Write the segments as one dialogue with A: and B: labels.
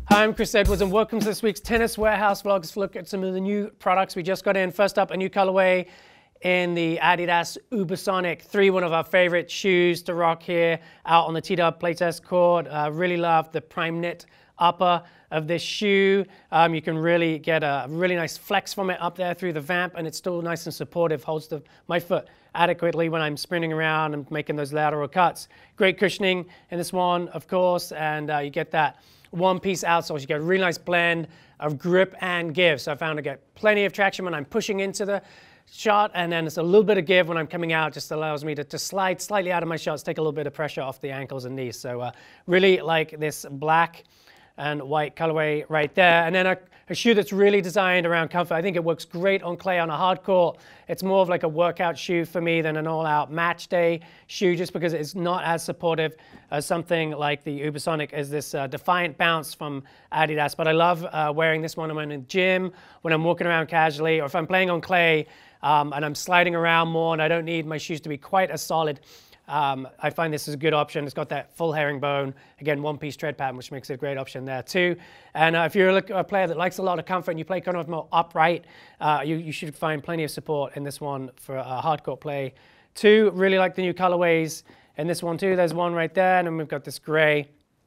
A: Hi, I'm Chris Edwards and welcome to this week's Tennis Warehouse Vlogs. Look at some of the new products we just got in. First up, a new colorway in the Adidas Ubersonic 3, one of our favorite shoes to rock here out on the T-Dub playtest court. Really love the Prime Knit upper of this shoe. You can really get a really nice flex from it up there through the vamp, and it's still nice and supportive, holds my foot adequately when I'm sprinting around and making those lateral cuts. Great cushioning in this one, of course, and you get that one-piece outsole. You get a really nice blend of grip and give. So I found I get plenty of traction when I'm pushing into the shot, and then it's a little bit of give when I'm coming out. Just allows me to slide slightly out of my shots, take a little bit of pressure off the ankles and knees. So really like this black and white colorway right there. And then a shoe that's really designed around comfort. I think it works great on clay on a hard court. It's more of like a workout shoe for me than an all-out match day shoe, just because it's not as supportive as something like the Ubersonic as this Defiant Bounce from Adidas. But I love wearing this one when I'm in the gym, when I'm walking around casually, or if I'm playing on clay and I'm sliding around more and I don't need my shoes to be quite as solid. I find this is a good option. It's got that full herringbone, again, one-piece tread pattern, which makes it a great option there too. And if you're a player that likes a lot of comfort and you play kind of more upright, you should find plenty of support in this one for hardcourt play too. Really like the new colorways in this one too. There's one right there, and then we've got this gray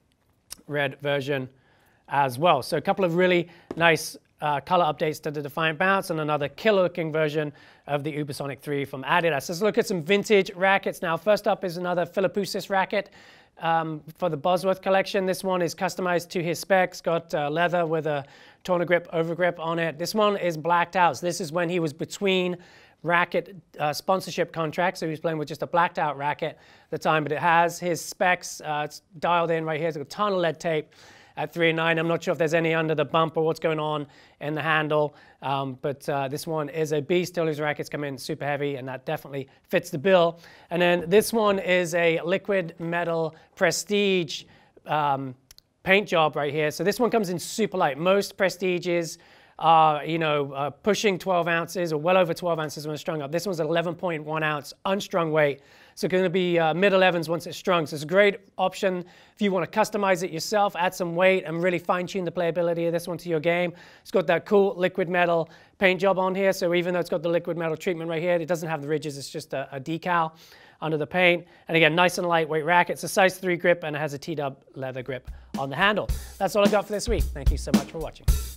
A: red version as well. So a couple of really nice color updates to the Defiant Bounce, and another killer-looking version of the Ubersonic 3 from Adidas. Let's look at some vintage rackets now. First up is another Philippoussis racket for the Bosworth collection. This one is customized to his specs, got leather with a toner grip, overgrip on it. This one is blacked out. So this is when he was between racket sponsorship contracts, so he was playing with just a blacked out racket at the time, but it has his specs. It's dialed in right here. It's got a ton of lead tape at 3.9. I'm not sure if there's any under the bump or what's going on in the handle, but this one is a beast. All his rackets come in super heavy, and that definitely fits the bill. And then this one is a liquid metal prestige paint job right here. So this one comes in super light. Most prestiges are, pushing 12 ounces or well over 12 ounces when it's strung up. This one's 11.1 ounce unstrung weight. So it's going to be mid-11s once it's strung. So it's a great option if you want to customize it yourself, add some weight, and really fine-tune the playability of this one to your game. It's got that cool liquid metal paint job on here. So even though it's got the liquid metal treatment right here, it doesn't have the ridges. It's just a decal under the paint. And again, nice and lightweight racket. It's a size 3 grip, and it has a T-Dub leather grip on the handle. That's all I got for this week. Thank you so much for watching.